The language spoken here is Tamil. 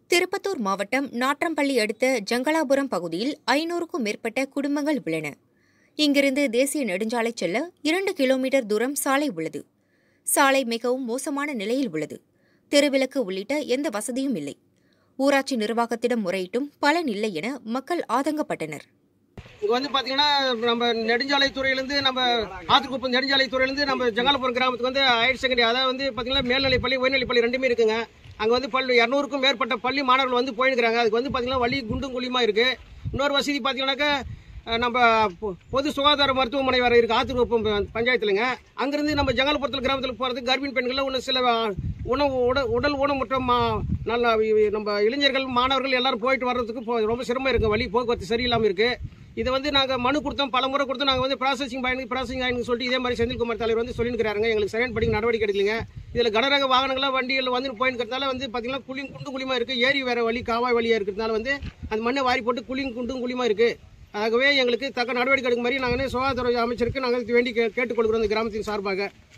திருப்பத்தூர் மாவட்டம் நாட்றம்பள்ளி அடுத்த ஜங்கலாபுரம் பகுதியில் 500க்கும் மேற்பட்ட குடும்பங்கள் உள்ளன. இங்கிருந்து தேசிய நெடுஞ்சாலை செல்ல 2 கிலோமீட்டர் தூரம் சாலை உள்ளது. சாலை மிகவும் மோசமான நிலையில் உள்ளது. தெருவிளக்கு உள்ளிட்ட எந்த வசதியும் இல்லை. ஊராட்சி நிர்வாகத்திடம் முறையிட்டும் பலன் இல்லை என மக்கள் ஆதங்கப்பட்டனர். இங்க வந்து பாத்தீங்கன்னா நம்ம நெடுஞ்சாலை துறையிலிருந்து நம்ம ஆத்துக்குப்பம் நெடுஞ்சாலை துறையிலிருந்து நம்ம ஜங்காலபுரம் கிராமத்துக்கு வந்து ஹையர் செகண்டரி அதாவது வந்து பாத்தீங்கன்னா மேல்நிலை பள்ளி உயர்நிலை பள்ளி ரெண்டுமே இருக்குங்க. அங்க வந்து 200க்கும் மேற்பட்ட பள்ளி மாணவர்கள் வந்து போயிருக்கிறாங்க. அதுக்கு வந்து பாத்தீங்கன்னா வழி குண்டும் குழியுமா இருக்கு. இன்னொரு வசதி பாத்தீங்கன்னாக்கா நம்ம பொது சுகாதார மருத்துவமனை வர இருக்கு ஆத்துக்குப்பம் பஞ்சாயத்துலங்க. அங்கிருந்து நம்ம ஜங்காலபுரத்தில் கிராமத்தில் போறதுக்கு கர்ப்பிணி பெண்கள் ஒன்று சில உடல் ஊனமுற்ற நல்ல நம்ம இளைஞர்கள் மாணவர்கள் எல்லாரும் போயிட்டு வர்றதுக்கு ரொம்ப சிரமம் இருக்கு. வழி போக்குவரத்து சரியில்லாமல் இருக்கு. இதை வந்து நாங்கள் மனு கொடுத்தோம், பல முறை கொடுத்தோம். நாங்கள் வந்து ப்ராசஸிங் ஆயிடுன்னு சொல்லிட்டு இதே மாதிரி செந்தில்குமார் தலைவர் வந்து சொல்லியிருக்கிறாங்க. எங்களுக்கு சரியான படி நடவடிக்கை எடுக்கலங்க. இதில் கனரக வாகனங்களாக வண்டிகள் வந்து போயிருக்கிறதுனால வந்து பார்த்தீங்கன்னா குண்டும் குழியுமா இருக்குது. ஏரி வேற வழி காவாய் வழியாக இருக்கிறதுனால வந்து அந்த மண்ணை வாரி போட்டு குண்டும் குழியுமா இருக்குது. ஆகவே எங்களுக்கு தக்க நடவடிக்கை எடுக்கும் மாதிரி நாங்கள் சுகாதார அமைச்சருக்கு நாங்கள் வேண்டி கேட்டுக்கொள்கிறோம் இந்த கிராமத்தின் சார்பாக.